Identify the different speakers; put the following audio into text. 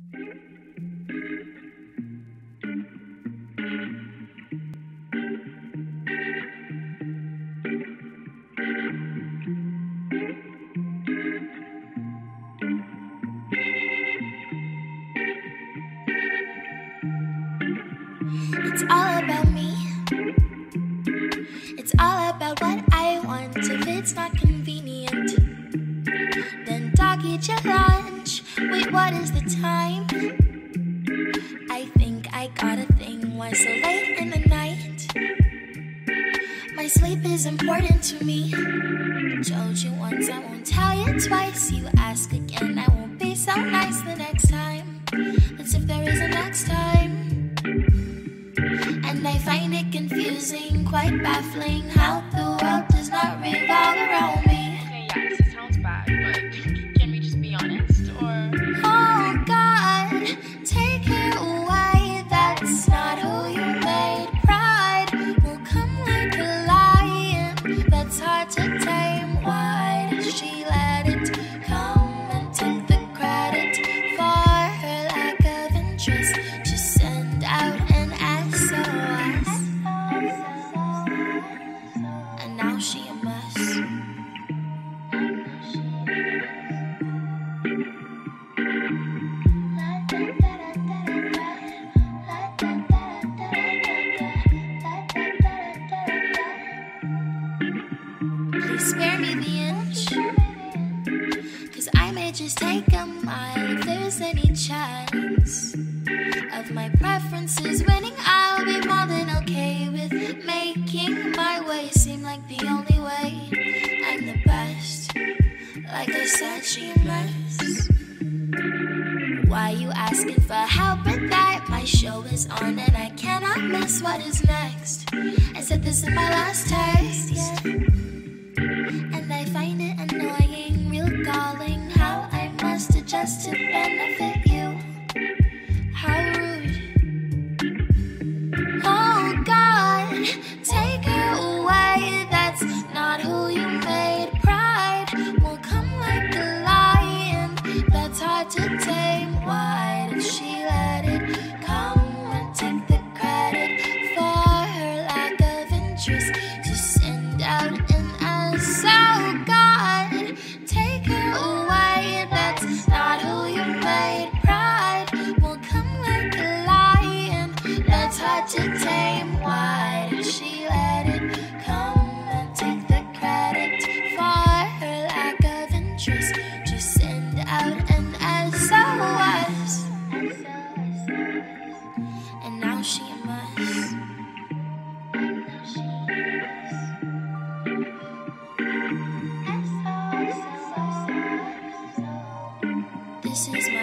Speaker 1: It's all about me. It's all about what I want. If it's not convenient, then dog, eat your lunch. Wait, what is the time? I think I got a thing. Why so late in the night? My sleep is important to me. Told you once, I won't tell you twice. You ask again, I won't be so nice the next time. Let's if there is a next time. And I find it confusing, quite baffling, how the world does not revolve around me.
Speaker 2: Okay, yes, it sounds bad, but can we just be honest, or?
Speaker 1: Oh God, take it away, that's not who you made. Pride will come like a lion, that's hard to tame. Why did she let it come and take the credit for her lack of interest to send out an S.O.S? And now she a mess. Please spare me the inch, 'cause I may just take a mile. If there's any chance of my preferences winning, I'll be more than okay with making my way seem like the only way. I'm the best. Like I said, she a mess. Why you asking for help with that? My show is on and I cannot miss what is next. I said this is my last taste, yeah. And I find it annoying, real galling, how I must adjust to benefit you. How rude. Oh God, take her away, that's not who you made. Pride will come like a lion, that's hard to tame. Why did she let it come and take the credit for her lack of interest to send out an S? Oh God, take her away, that's not who you made. Pride will come like a lion, that's hard to tame. Why did she let it come and take the credit for her lack of interest to send out an S.O.S? And now she a mess. This is